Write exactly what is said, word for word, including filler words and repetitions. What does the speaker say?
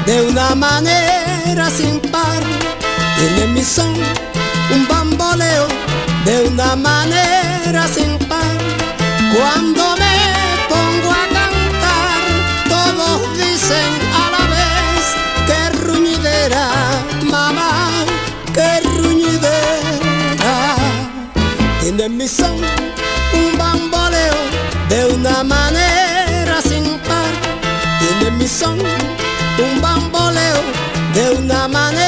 de una manera sin par. Tiene mi son un bamboleo de una manera sin par. Cuando me pongo a cantar, todos dicen a la vez: qué ruñidera, mamá, qué ruñidera. Tiene mi son un bamboleo de una manera sin par. Tiene mi son un bamboleo de una manera